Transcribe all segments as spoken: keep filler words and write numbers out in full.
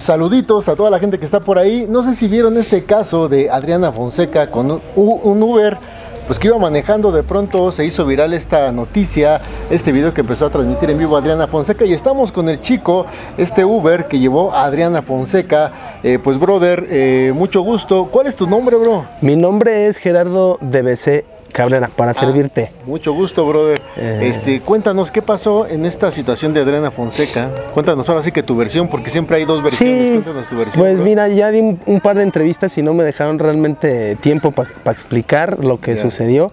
Saluditos a toda la gente que está por ahí. No sé si vieron este caso de Adriana Fonseca con un, un Uber, pues que iba manejando. De pronto se hizo viral esta noticia, este video que empezó a transmitir en vivo Adriana Fonseca, y estamos con el chico, este Uber que llevó a Adriana Fonseca. Eh, pues brother, eh, mucho gusto. ¿Cuál es tu nombre, bro? Mi nombre es Gerardo D B C Cabrera, para ah, servirte. Mucho gusto, brother. Eh... Este, cuéntanos qué pasó en esta situación de Adriana Fonseca. Cuéntanos ahora sí que tu versión, porque siempre hay dos versiones. Sí, cuéntanos tu versión. Pues bro. Mira, ya di un, un par de entrevistas y no me dejaron realmente tiempo para pa explicar lo que yeah. sucedió.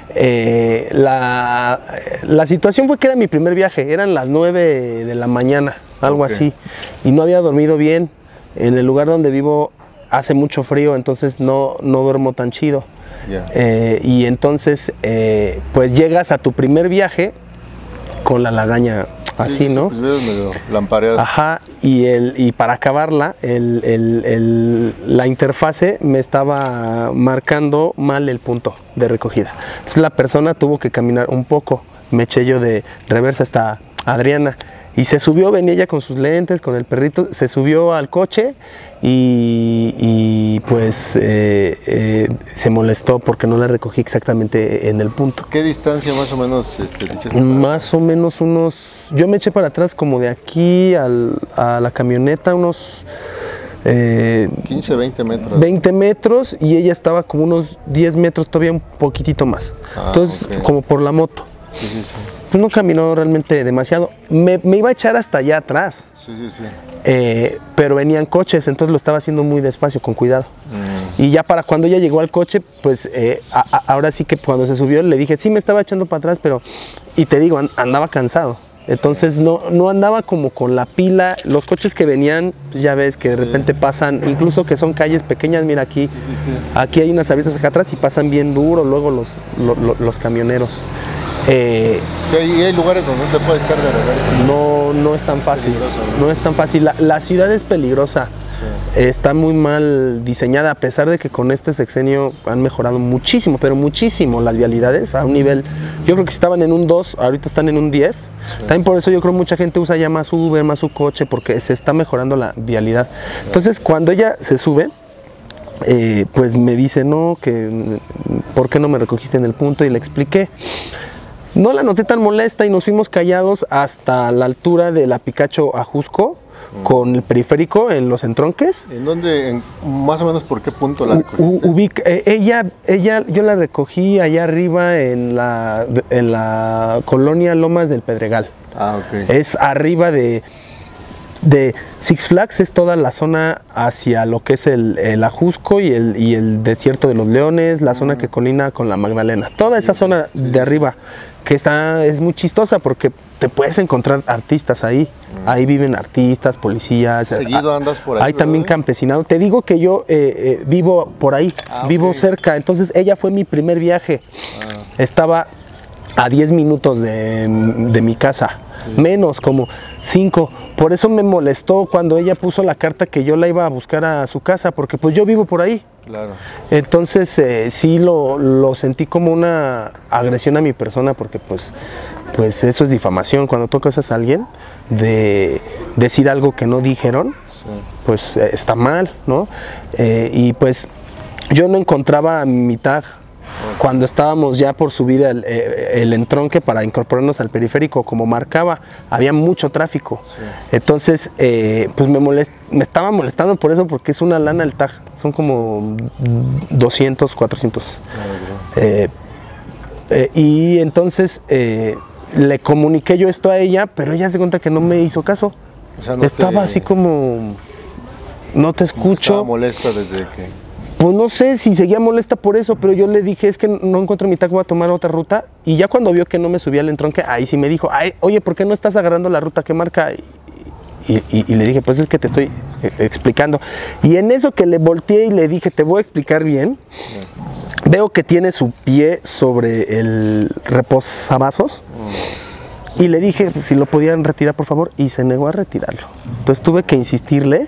Eh, la, la situación fue que era mi primer viaje, eran las nueve de la mañana, algo okay. así, y no había dormido bien. En el lugar donde vivo hace mucho frío, entonces no, no duermo tan chido. Yeah. Eh, y entonces eh, pues llegas a tu primer viaje con la lagaña así, sí, sí, ¿no? Pues medio lampareado. Ajá, y, el, y para acabarla, el, el, el, la interfase me estaba marcando mal el punto de recogida. Entonces la persona tuvo que caminar un poco, me eché yo de reversa hasta Adriana. Y se subió, venía ella con sus lentes, con el perrito, se subió al coche y, y pues eh, eh, se molestó porque no la recogí exactamente en el punto. ¿Qué distancia más o menos este, te echaste? Más o menos unos, yo me eché para atrás como de aquí al, a la camioneta, unos eh, quince, veinte metros. veinte metros, y ella estaba como unos diez metros, todavía un poquitito más. Ah, entonces, okay. como por la moto. Sí, sí, sí. Pues no caminó realmente demasiado. Me, me iba a echar hasta allá atrás. Sí, sí, sí. Eh, pero venían coches, entonces lo estaba haciendo muy despacio, con cuidado. Mm. Y ya para cuando ella llegó al coche, pues eh, a, a, ahora sí que cuando se subió le dije, sí, me estaba echando para atrás, pero, y te digo, andaba cansado. Entonces sí. no, no andaba como con la pila. Los coches que venían, pues ya ves que de sí. repente pasan, incluso que son calles pequeñas, mira aquí, sí, sí, sí. aquí hay unas abiertas acá atrás y pasan bien duro luego los, lo, lo, los camioneros. Eh, sí, y hay lugares donde no te puedes echar de reversa. No, no es tan fácil. ¿no? no es tan fácil. La, la ciudad es peligrosa. Sí. Está muy mal diseñada, a pesar de que con este sexenio han mejorado muchísimo, pero muchísimo las vialidades a un nivel. Yo creo que estaban en un dos, ahorita están en un diez. Sí. También por eso yo creo que mucha gente usa ya más Uber, más su coche, porque se está mejorando la vialidad. Entonces, cuando ella se sube, eh, pues me dice, no, que ¿por qué no me recogiste en el punto? Y le expliqué. No la noté tan molesta y nos fuimos callados hasta la altura de la Picacho a Jusco, mm. con el periférico en los entronques. ¿En dónde, en, más o menos por qué punto la recogiste? Ubica, eh, ella, ella, yo la recogí allá arriba en la, en la colonia Lomas del Pedregal. Ah, ok. Es arriba de, de Six Flags, es toda la zona hacia lo que es el, el Ajusco y el, y el desierto de los Leones, la mm. zona que colina con la Magdalena. Toda esa zona sí, de arriba. Que está, es muy chistosa porque te puedes encontrar artistas ahí. Mm. Ahí viven artistas, policías. Seguido andas por ahí. Hay también ¿verdad? Campesinado. Te digo que yo eh, eh, vivo por ahí, ah, vivo okay. cerca. Entonces ella fue mi primer viaje. Ah. Estaba a diez minutos de, de mi casa. Sí. Menos, como cinco. Por eso me molestó cuando ella puso la carta que yo la iba a buscar a su casa, porque pues yo vivo por ahí. Claro. Entonces eh, sí lo, lo sentí como una agresión a mi persona, porque pues, pues eso es difamación. Cuando tú acusas a alguien de decir algo que no dijeron, sí. pues eh, está mal, ¿no? Eh, y pues yo no encontraba mi tag. Cuando estábamos ya por subir el, el entronque para incorporarnos al periférico, como marcaba, había mucho tráfico. Sí. Entonces, eh, pues me, molest, me estaba molestando por eso, porque es una lana el tag. Son como doscientos, cuatrocientos. Oh, eh, eh, y entonces eh, le comuniqué yo esto a ella, pero ella se cuenta que no me hizo caso. O sea, no estaba te... así como, no te escucho. Estaba molesta desde que... Pues no sé si seguía molesta por eso, pero yo le dije, es que no encuentro mi tag, voy a tomar otra ruta. Y ya cuando vio que no me subía al entronque, ahí sí me dijo, ay, oye, ¿por qué no estás agarrando la ruta que marca? Y, y, y, y le dije, pues es que te estoy eh, explicando. Y en eso que le volteé y le dije, te voy a explicar bien, sí. veo que tiene su pie sobre el reposavasos. Mm. Y le dije, pues, si lo podían retirar, por favor, y se negó a retirarlo. Entonces tuve que insistirle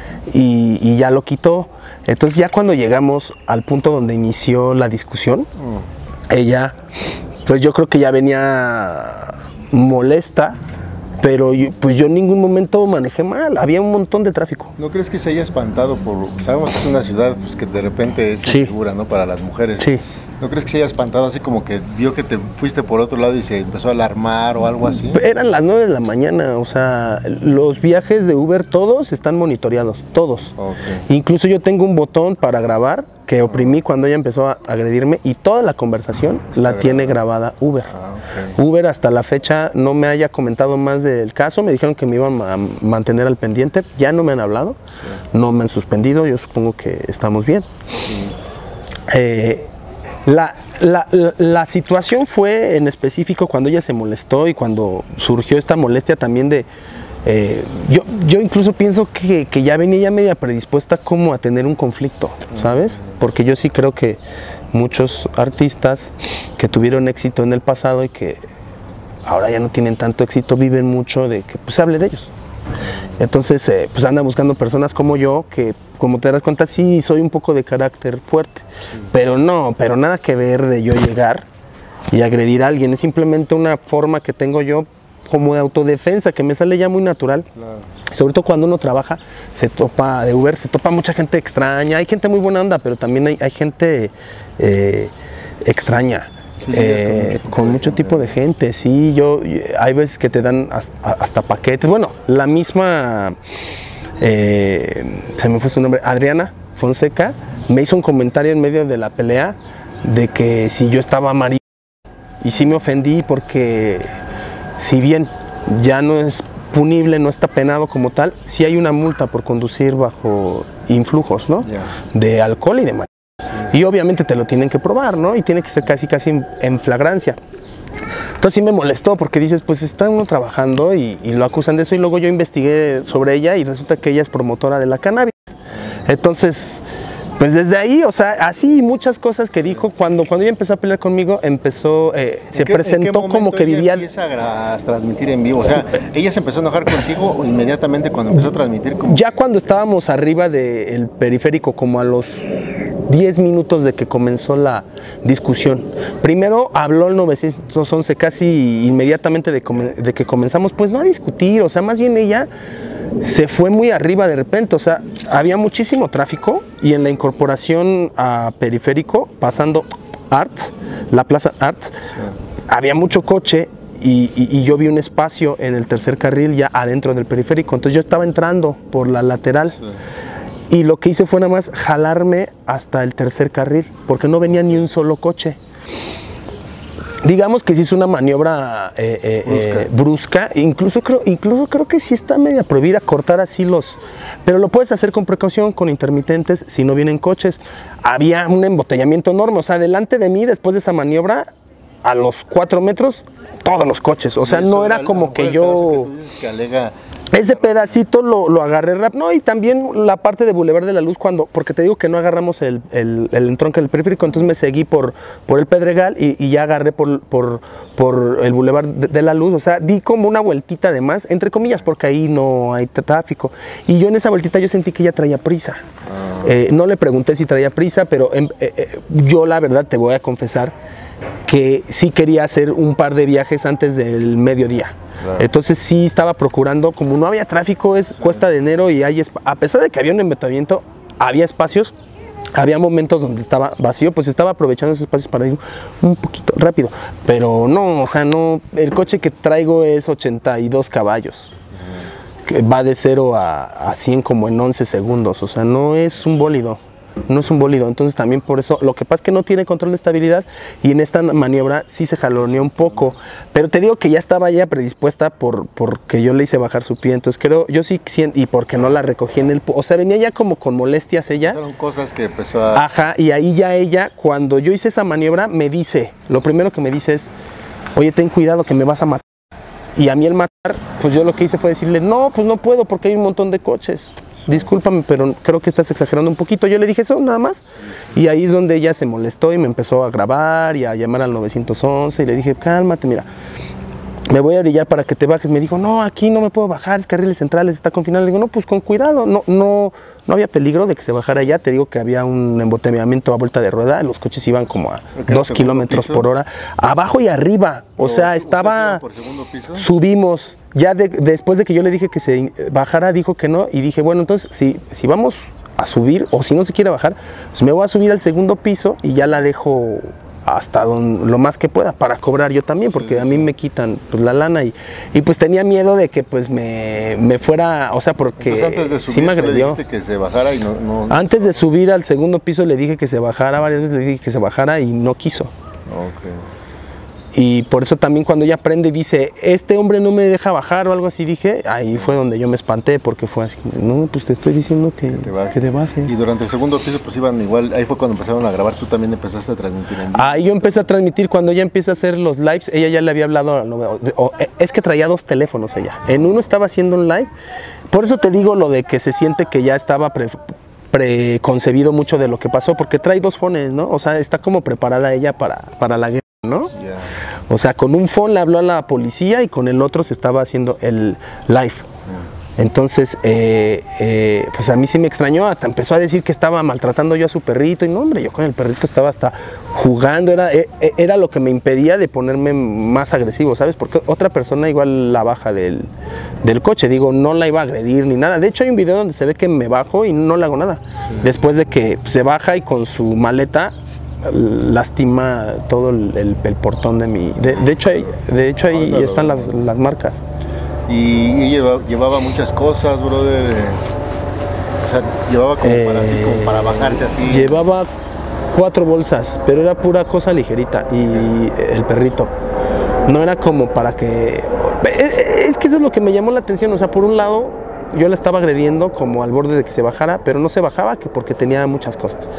y, y ya lo quitó. Entonces ya cuando llegamos al punto donde inició la discusión, mm. ella, pues yo creo que ya venía molesta pero yo, pues yo en ningún momento manejé mal, había un montón de tráfico. ¿No crees que se haya espantado por, sabemos que es una ciudad pues, que de repente es Sí. insegura, ¿no? Para las mujeres. Sí. ¿No crees que se haya espantado así como que vio que te fuiste por otro lado y se empezó a alarmar o algo así? Eran las nueve de la mañana, o sea, los viajes de Uber todos están monitoreados, todos. Okay. Incluso yo tengo un botón para grabar que oprimí cuando ella empezó a agredirme y toda la conversación Está la grabada. tiene grabada Uber. Ah, okay. Uber hasta la fecha no me haya comentado más del caso, me dijeron que me iban a mantener al pendiente, ya no me han hablado, Sí. no me han suspendido, yo supongo que estamos bien. Sí. Eh, La, la, la, la situación fue en específico cuando ella se molestó y cuando surgió esta molestia también de... Eh, yo, yo incluso pienso que, que ya venía ya media predispuesta como a tener un conflicto, ¿sabes? Porque yo sí creo que muchos artistas que tuvieron éxito en el pasado y que ahora ya no tienen tanto éxito viven mucho de que pues se hable de ellos. Entonces, eh, pues andan buscando personas como yo que, como te das cuenta, sí soy un poco de carácter fuerte, sí. pero no, pero nada que ver de yo llegar y agredir a alguien, es simplemente una forma que tengo yo como de autodefensa, que me sale ya muy natural. Claro. Sobre todo cuando uno trabaja, se topa de Uber, se topa mucha gente extraña, hay gente muy buena onda, pero también hay, hay gente eh, extraña. Sí, eh, con mucho, con mucho tipo de gente, sí, yo, hay veces que te dan hasta, hasta paquetes, bueno, la misma, eh, se me fue su nombre, Adriana Fonseca, me hizo un comentario en medio de la pelea de que si yo estaba amarillo, y sí me ofendí porque si bien ya no es punible, no está penado como tal, sí hay una multa por conducir bajo influjos, ¿no? Yeah. De alcohol y de marihuana. Y obviamente te lo tienen que probar, ¿no? Y tiene que ser casi casi en, en flagrancia. Entonces sí me molestó porque dices, pues está uno trabajando y, y lo acusan de eso y luego yo investigué sobre ella y resulta que ella es promotora de la cannabis. Entonces, pues desde ahí, o sea, así muchas cosas que dijo cuando, cuando ella empezó a pelear conmigo, empezó, eh, se qué, presentó como que vivía... empieza a transmitir en vivo? O sea, ¿ella se empezó a enojar contigo o inmediatamente cuando empezó a transmitir? Como... Ya cuando estábamos arriba del periférico, como a los diez minutos de que comenzó la discusión. Primero habló el novecientos once casi inmediatamente de, de que comenzamos, pues no a discutir, o sea, más bien ella se fue muy arriba de repente, o sea, había muchísimo tráfico y en la incorporación a periférico, pasando Arts, la plaza Arts, sí. había mucho coche y, y, y yo vi un espacio en el tercer carril ya adentro del periférico, entonces yo estaba entrando por la lateral. Sí. Y lo que hice fue nada más jalarme hasta el tercer carril, porque no venía ni un solo coche. Digamos que sí es una maniobra eh, eh, brusca. Eh, brusca, incluso creo, incluso creo que sí está media prohibida cortar así los... Pero lo puedes hacer con precaución, con intermitentes, si no vienen coches. Había un embotellamiento enorme, o sea, delante de mí, después de esa maniobra, a los cuatro metros, todos los coches. O sea, no era como que yo... Que alega... Ese pedacito lo, lo agarré rápido, no, y también la parte de Boulevard de la Luz, cuando, porque te digo que no agarramos el, el, el entronque del periférico, entonces me seguí por, por el Pedregal y, y ya agarré por, por, por el Boulevard de, de la Luz, o sea, di como una vueltita de más, entre comillas, porque ahí no hay tráfico, y yo en esa vueltita yo sentí que ella traía prisa, ah. eh, no le pregunté si traía prisa, pero eh, eh, yo la verdad te voy a confesar que sí quería hacer un par de viajes antes del mediodía. Claro. Entonces sí estaba procurando, como no había tráfico, es sí. cuesta de enero y hay, a pesar de que había un embotellamiento, había espacios, había momentos donde estaba vacío, pues estaba aprovechando esos espacios para ir un poquito rápido, pero no, o sea, no, el coche que traigo es ochenta y dos caballos, uh-huh. que va de cero a, a cien como en once segundos, o sea, no es un bólido. No es un bólido, entonces también por eso, lo que pasa es que no tiene control de estabilidad y en esta maniobra sí se jaloneó un poco, pero te digo que ya estaba ya predispuesta por porque yo le hice bajar su pie, entonces creo, yo sí, y porque no la recogí en el, o sea, venía ya como con molestias ella. Son cosas que empezó a... Ajá, y ahí ya ella, cuando yo hice esa maniobra, me dice, lo primero que me dice es, oye, ten cuidado que me vas a matar. Y a mí el matar, pues yo lo que hice fue decirle, no, pues no puedo porque hay un montón de coches. Discúlpame, pero creo que estás exagerando un poquito. Yo le dije eso nada más. Y ahí es donde ella se molestó y me empezó a grabar y a llamar al novecientos once. Y le dije, cálmate, mira, me voy a orillar para que te bajes. Me dijo, no, aquí no me puedo bajar, es carriles centrales, está confinado. Le digo, no, pues con cuidado, no, no, no había peligro de que se bajara allá. Te digo que había un embotellamiento a vuelta de rueda, los coches iban como a dos kilómetros por hora, abajo y arriba. O sea, estaba, por segundo piso? Subimos. ya de, después de que yo le dije que se bajara, dijo que no, y dije, bueno, entonces si, si vamos a subir, o si no se quiere bajar, pues me voy a subir al segundo piso y ya la dejo hasta don, lo más que pueda para cobrar yo también, porque sí, a mí me quitan pues, la lana y, y pues tenía miedo de que pues me, me fuera, o sea, porque pues antes de subir, sí me agredió. Le dijiste que se bajara y no, no Antes de subir al segundo piso le dije que se bajara, varias veces le dije que se bajara y no quiso. Okay. Y por eso también cuando ella prende y dice, este hombre no me deja bajar o algo así, dije, ahí fue donde yo me espanté, porque fue así, no, pues te estoy diciendo que, que, te, bajes. que te bajes. Y durante el segundo piso pues iban igual, ahí fue cuando empezaron a grabar, tú también empezaste a transmitir en vivo. Ahí yo empecé a transmitir, cuando ella empieza a hacer los lives, ella ya le había hablado, o, o, es que traía dos teléfonos ella, en uno estaba haciendo un live, por eso te digo lo de que se siente que ya estaba pre, preconcebido mucho de lo que pasó, porque trae dos phones, ¿no? O sea, está como preparada ella para, para la guerra, ¿no? Yeah. O sea, con un phone le habló a la policía y con el otro se estaba haciendo el live. Entonces, eh, eh, pues a mí sí me extrañó, hasta empezó a decir que estaba maltratando yo a su perrito. Y no, hombre, yo con el perrito estaba hasta jugando, era, era lo que me impedía de ponerme más agresivo, ¿sabes? Porque otra persona igual la baja del, del coche, digo, no la iba a agredir ni nada. De hecho, hay un video donde se ve que me bajo y no le hago nada. Sí. Después de que se baja y con su maleta lastima todo el, el, el portón de mi... De, de hecho, ahí, de hecho ahí oh, están las, las marcas. Y, y llevaba, llevaba muchas cosas, brother. O sea, llevaba como, eh, para, así, como para bajarse así. Llevaba cuatro bolsas, pero era pura cosa ligerita. Y el perrito. No era como para que... Es que eso es lo que me llamó la atención. O sea, por un lado, yo la estaba agrediendo como al borde de que se bajara, pero no se bajaba que porque tenía muchas cosas.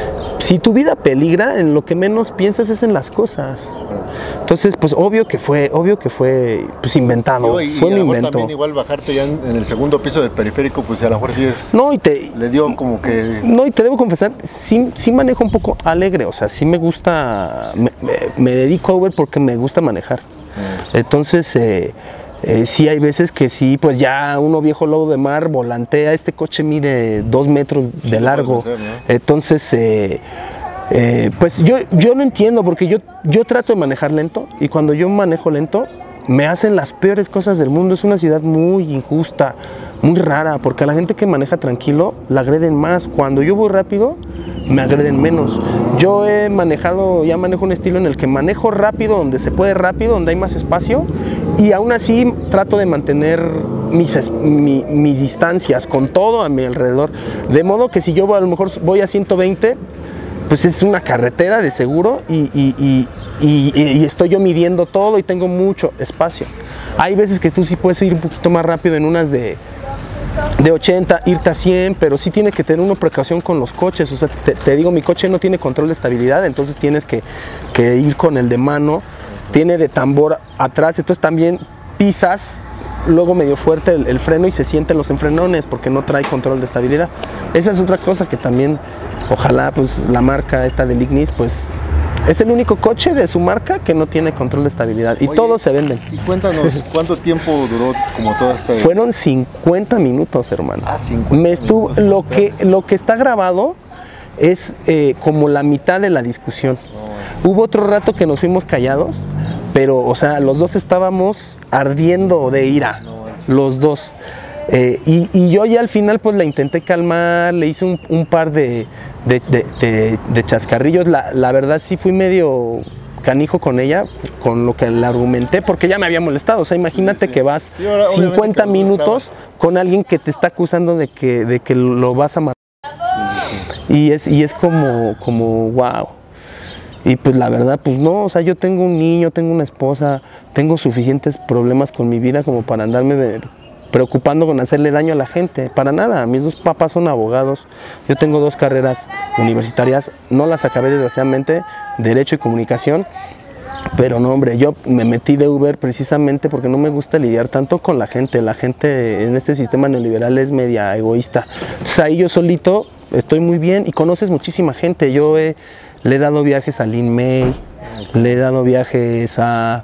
Si tu vida peligra, en lo que menos piensas es en las cosas. Entonces, pues obvio que fue, obvio que fue pues inventado, y, fue y un a lo mejor invento. También igual bajarte ya en, en el segundo piso del periférico, pues a lo mejor sí es... No, y te... Le dio como que... No, y te debo confesar, sí, sí manejo un poco alegre, o sea, sí me gusta, me, me, me dedico a Uber porque me gusta manejar. Mm. Entonces, eh, eh, sí hay veces que sí, pues ya uno viejo lobo de mar volantea, este coche mide dos metros de sí, largo, hacer, ¿no? Entonces... Eh, Eh, pues yo, yo no entiendo porque yo, yo trato de manejar lento y cuando yo manejo lento me hacen las peores cosas del mundo. Es una ciudad muy injusta, muy rara, porque a la gente que maneja tranquilo la agreden más. Cuando yo voy rápido me agreden menos. Yo he manejado, ya manejo un estilo en el que manejo rápido, donde se puede rápido, donde hay más espacio, y aún así trato de mantener mis, mi, mis distancias con todo a mi alrededor, de modo que si yo a lo mejor voy a ciento veinte, pues es una carretera de seguro y, y, y, y, y estoy yo midiendo todo y tengo mucho espacio. Hay veces que tú sí puedes ir un poquito más rápido en unas de, de ochenta, irte a cien, pero sí tienes que tener una precaución con los coches. O sea, te, te digo, mi coche no tiene control de estabilidad, entonces tienes que, que ir con el de mano, tiene de tambor atrás, entonces también pisas luego medio fuerte el, el freno y se sienten los enfrenones porque no trae control de estabilidad. Esa es otra cosa que también... Ojalá pues la marca esta del Ignis pues es el único coche de su marca que no tiene control de estabilidad y Oye, todos se venden. Y cuéntanos, ¿cuánto tiempo duró como toda esta...? Fueron cincuenta minutos, hermano. Ah, cincuenta Me estuvo, minutos. Lo que, lo que está grabado es eh, como la mitad de la discusión. Oh. Hubo otro rato que nos fuimos callados, pero o sea, los dos estábamos ardiendo de ira, no, los dos. Eh, y, y yo ya al final pues la intenté calmar, le hice un, un par de, de, de, de, de chascarrillos, la, la verdad sí fui medio canijo con ella, con lo que le argumenté, porque ya me había molestado, o sea, imagínate sí, sí. que vas sí, ahora, cincuenta minutos con alguien que te está acusando de que, de que lo vas a matar, sí, sí. Y, es, y es como, como wow. Y pues la verdad, pues no, o sea, yo tengo un niño, tengo una esposa, tengo suficientes problemas con mi vida como para andarme de, preocupando con hacerle daño a la gente, para nada. Mis dos papás son abogados, yo tengo dos carreras universitarias, no las acabé desgraciadamente, Derecho y Comunicación, pero no, hombre, yo me metí de Uber precisamente porque no me gusta lidiar tanto con la gente. La gente en este sistema neoliberal es media egoísta, entonces ahí yo solito estoy muy bien y conoces muchísima gente. Yo he, le he dado viajes a Lin May, le he dado viajes a,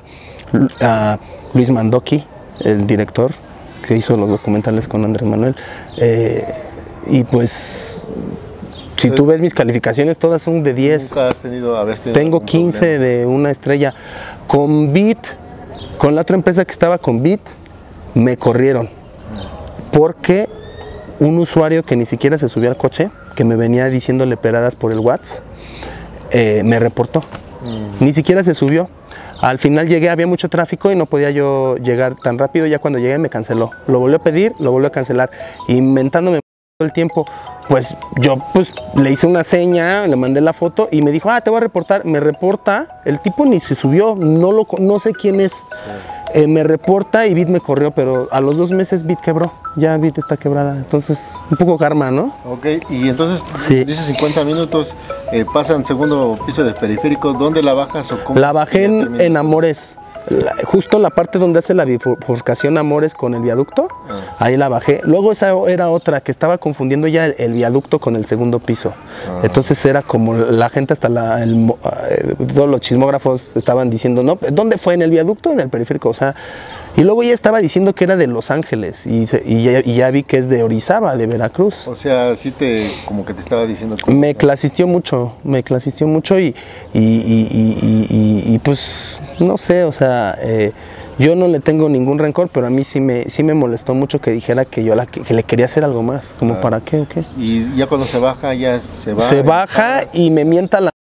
a Luis Mandoki, el director que hizo los documentales con Andrés Manuel, eh, y pues si tú ves mis calificaciones todas son de diez. ¿Nunca has tenido, habías tenido Tengo quince problema? De una estrella. Con Bit, con la otra empresa que estaba con Bit, me corrieron porque un usuario que ni siquiera se subió al coche, que me venía diciéndole peradas por el WhatsApp, eh, me reportó. Mm. Ni siquiera se subió. Al final llegué, había mucho tráfico y no podía yo llegar tan rápido. Ya cuando llegué me canceló. Lo volvió a pedir, lo volvió a cancelar, inventándome todo el tiempo. Pues yo pues le hice una seña, le mandé la foto y me dijo, ah, te voy a reportar. Me reporta, el tipo ni se subió, no, lo, no sé quién es. Sí. Eh, me reporta y Bit me corrió, pero a los dos meses Bit quebró. Ya Bit está quebrada. Entonces, un poco karma, ¿no? Ok, y entonces, sí. dice cincuenta minutos, eh, pasan segundo piso del periférico. ¿Dónde la bajas o cómo? La bajé en, en Amores. La, justo la parte donde hace la bifurcación Amores con el viaducto, ah. ahí la bajé. Luego esa era otra que estaba confundiendo ya el, el viaducto con el segundo piso. Ah. Entonces era como la gente, hasta la, el, eh, todos los chismógrafos estaban diciendo, no, ¿dónde fue? ¿En el viaducto o en el periférico? O sea, y luego ella estaba diciendo que era de Los Ángeles y, se, y, ya, y ya vi que es de Orizaba, de Veracruz. O sea, sí te, como que te estaba diciendo. Me clasistió mucho, me clasistió mucho y, y, y, y, y, y pues, no sé, o sea, eh, yo no le tengo ningún rencor, pero a mí sí me, sí me molestó mucho que dijera que yo la, que, que le quería hacer algo más, como ah. para qué o qué. Y ya cuando se baja, ya se va. Se baja y me mienta la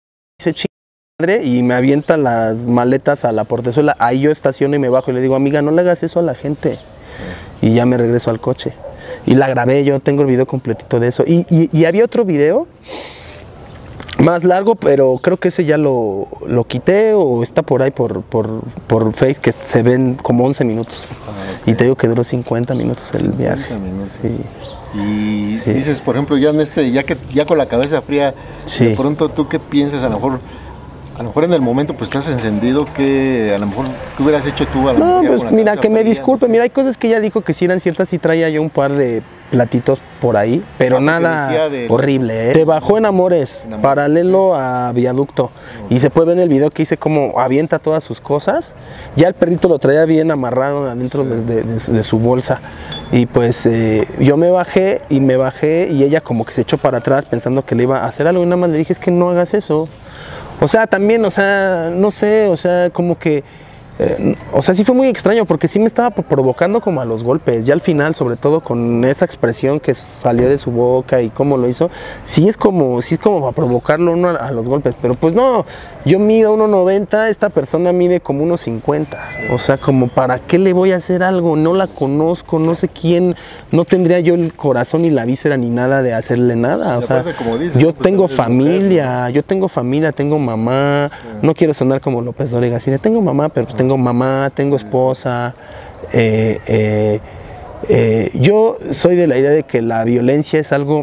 y me avienta las maletas a la portezuela. Ahí yo estaciono y me bajo y le digo, amiga, no le hagas eso a la gente. Sí. Y ya me regreso al coche. Y la grabé, yo tengo el video completito de eso. Y, y, y había otro video más largo, pero creo que ese ya lo, lo quité o está por ahí por, por, por Face, que se ven como once minutos. Ah, okay. Y te digo que duró cincuenta minutos el viaje. Minutos. Sí. Y sí. dices, por ejemplo, ya en este, ya que ya con la cabeza fría, sí. de pronto tú qué piensas, a lo mejor A lo mejor en el momento pues estás encendido, que a lo mejor ¿qué hubieras hecho tú? A la no, pues mira, que me disculpe, no sé. Mira, hay cosas que ella dijo que si eran ciertas, sí traía yo un par de platitos por ahí, pero ah, nada de... horrible, ¿eh? Te bajó en Amores, en Amores, paralelo a Viaducto, okay. Y se puede ver en el video que hice como avienta todas sus cosas, ya el perrito lo traía bien amarrado adentro sí. de, de, de, de su bolsa, y pues eh, yo me bajé y me bajé y ella como que se echó para atrás pensando que le iba a hacer algo y nada más le dije, es que no hagas eso. O sea, también, o sea, no sé, o sea, como que, eh, o sea, sí fue muy extraño porque sí me estaba provocando como a los golpes. Ya al final, sobre todo con esa expresión que salió de su boca y cómo lo hizo, sí es como, sí es como para provocarlo uno a, a los golpes. Pero pues no, yo mido uno noventa, esta persona mide como uno cincuenta. O sea, como para qué le voy a hacer algo, no la conozco, no sé quién, no tendría yo el corazón ni la víscera ni nada de hacerle nada. O sea, dice, yo ¿no? tengo pues familia, mujer, ¿no? yo tengo familia, tengo mamá, sí. no quiero sonar como López Dóriga, así de tengo mamá, pero pues tengo mamá, tengo esposa. Eh, eh, eh, yo soy de la idea de que la violencia es algo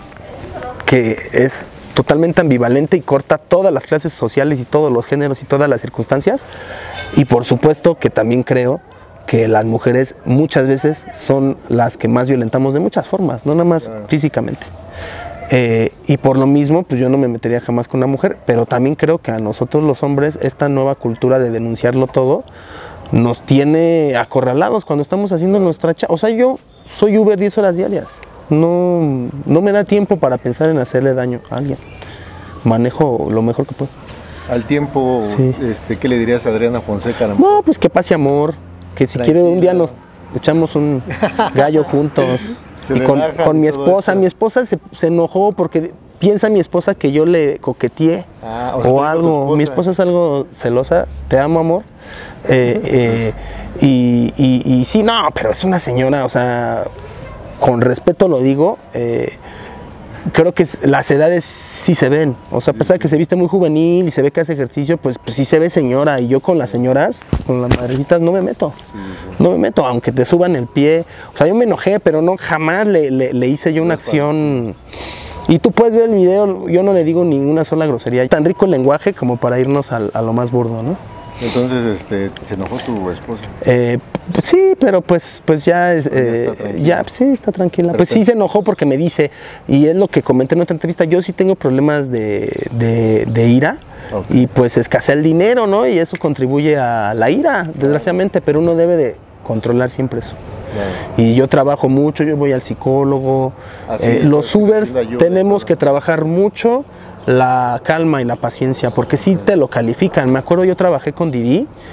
que es totalmente ambivalente y corta todas las clases sociales y todos los géneros y todas las circunstancias, y por supuesto que también creo que las mujeres muchas veces son las que más violentamos de muchas formas, no nada más claro. físicamente. Eh, y por lo mismo, pues yo no me metería jamás con una mujer, pero también creo que a nosotros los hombres esta nueva cultura de denunciarlo todo nos tiene acorralados cuando estamos haciendo nuestra cha... O sea, yo soy Uber diez horas diarias, no, no me da tiempo para pensar en hacerle daño a alguien, manejo lo mejor que puedo. Al tiempo, sí. este, ¿qué le dirías a Adriana Fonseca? No, pues que pase amor, que si Tranquila. quiere un día nos echamos un gallo juntos. Y con, con mi esposa, mi esposa se, se enojó porque piensa mi esposa que yo le coqueteé ah, o, sea, o algo. Esposa. Mi esposa es algo celosa, te amo amor. Eh, eh, y, y, y sí, no, pero es una señora, o sea, con respeto lo digo, eh, creo que las edades sí se ven, o sea, a pesar de que se viste muy juvenil y se ve que hace ejercicio, pues, pues sí se ve señora, y yo con las señoras, con las madrecitas no me meto, sí, sí. no me meto, aunque te suban el pie, o sea, yo me enojé, pero no, jamás le, le, le hice yo una acción, y tú puedes ver el video, yo no le digo ni una sola grosería, tan rico el lenguaje como para irnos a, a lo más burdo, ¿no? Entonces, este, ¿se enojó tu esposa? Eh, sí, pero pues, pues ya, es, eh, ya, ya sí, está tranquila. Perfecto. Pues sí se enojó porque me dice, y es lo que comenté en otra entrevista, yo sí tengo problemas de, de, de ira, okay. y pues escasea el dinero, ¿no? Y eso contribuye a la ira, desgraciadamente, pero uno debe de controlar siempre eso. Claro. Y yo trabajo mucho, yo voy al psicólogo, eh, es, los Ubers tenemos que trabajar mucho la calma y la paciencia, porque sí te lo califican. Me acuerdo, yo trabajé con Didi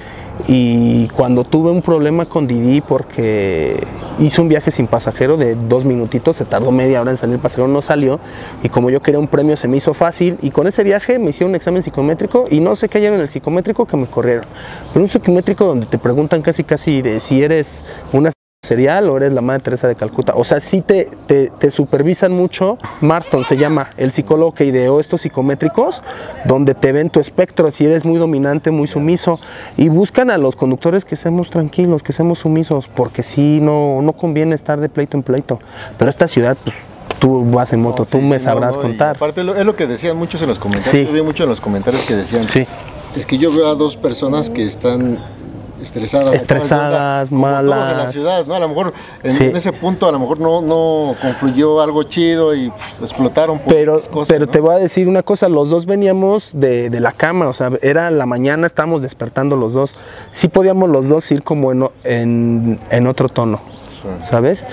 Y cuando tuve un problema con Didi porque hice un viaje sin pasajero de dos minutitos, se tardó media hora en salir, el pasajero no salió, y como yo quería un premio se me hizo fácil, y con ese viaje me hicieron un examen psicométrico y no sé qué hallaron en el psicométrico que me corrieron. Pero un psicométrico donde te preguntan casi casi de si eres una serial o eres la Madre Teresa de Calcuta. O sea, sí te, te, te supervisan mucho. Marston se llama el psicólogo que ideó estos psicométricos, donde te ven tu espectro, si eres muy dominante, muy sumiso, y buscan a los conductores que seamos tranquilos, que seamos sumisos, porque sí, no, no conviene estar de pleito en pleito. Pero esta ciudad, pues, tú vas en moto, no, sí, tú me sí, sabrás no, no, contar. Aparte es lo que decían muchos en los comentarios, sí. Yo vi mucho en los comentarios que decían, sí. Es que yo veo a dos personas que están estresadas, estresadas, malas. En la ciudad, ¿no? A lo mejor en, sí. en ese punto a lo mejor no, no confluyó algo chido y pff, explotaron por pero cosas, pero ¿no? Te voy a decir una cosa, los dos veníamos de, de la cama, o sea, era la mañana, estábamos despertando los dos, sí podíamos los dos ir como en, en, en otro tono, sí. ¿Sabes?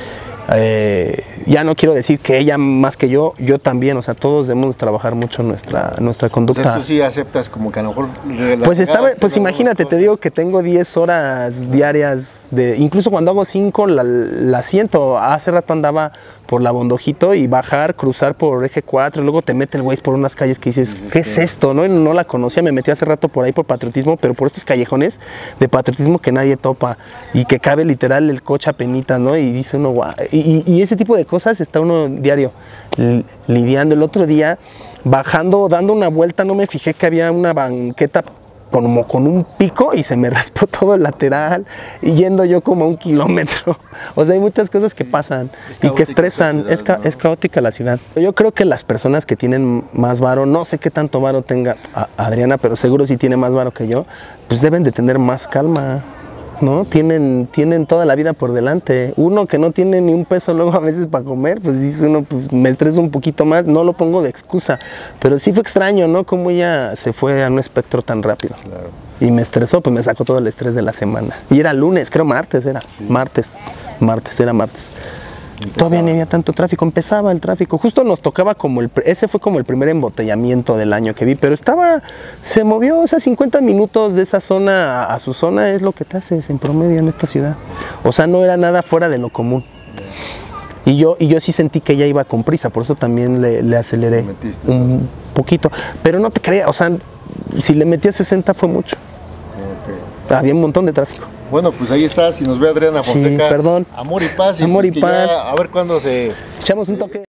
Eh, ya no quiero decir que ella más que yo, yo también, o sea, todos debemos trabajar mucho nuestra, nuestra conducta. Entonces, tú sí aceptas como que a lo mejor... Pues estaba, pues imagínate, te digo que tengo diez horas diarias, de, incluso cuando hago cinco la, la siento. Hace rato andaba por la Bondojito y bajar, cruzar por eje cuatro, y luego te mete el Waze por unas calles que dices, ¿qué es esto? ¿No? Y no la conocía, me metí hace rato por ahí por patriotismo, pero por estos callejones de patriotismo que nadie topa y que cabe literal el coche a penitas, ¿no? Y dice uno, guau, y, y, y ese tipo de cosas está uno diario lidiando. El otro día, bajando, dando una vuelta, no me fijé que había una banqueta como con un pico y se me raspó todo el lateral y yendo yo como a un kilómetro. O sea, hay muchas cosas que pasan y que estresan. Ciudad, es, ca ¿no? es caótica la ciudad. Yo creo que las personas que tienen más varo, no sé qué tanto varo tenga Adriana, pero seguro si tiene más varo que yo, pues deben de tener más calma, ¿no? Tienen, tienen toda la vida por delante. Uno que no tiene ni un peso luego a veces para comer, pues dice uno, pues me estreso un poquito más, no lo pongo de excusa, pero sí fue extraño, ¿no? Cómo ella se fue a un espectro tan rápido. Claro. Y me estresó, pues me sacó todo el estrés de la semana. Y era lunes, creo martes era, sí. martes, martes, era martes. Empezaba. Todavía no había tanto tráfico, empezaba el tráfico, justo nos tocaba como el, ese fue como el primer embotellamiento del año que vi, pero estaba, se movió, o sea, cincuenta minutos de esa zona a, a su zona es lo que te haces en promedio en esta ciudad, o sea, no era nada fuera de lo común. Y yo, y yo sí sentí que ella iba con prisa, por eso también le, le aceleré metiste, un ¿no? poquito, pero no te creas, o sea, si le metí a sesenta fue mucho, okay. Había un montón de tráfico. Bueno, pues ahí está, si nos ve Adriana Fonseca. Sí, perdón. Amor y paz. Y Amor pues y paz. Ya, a ver cuándo se... Echamos un toque.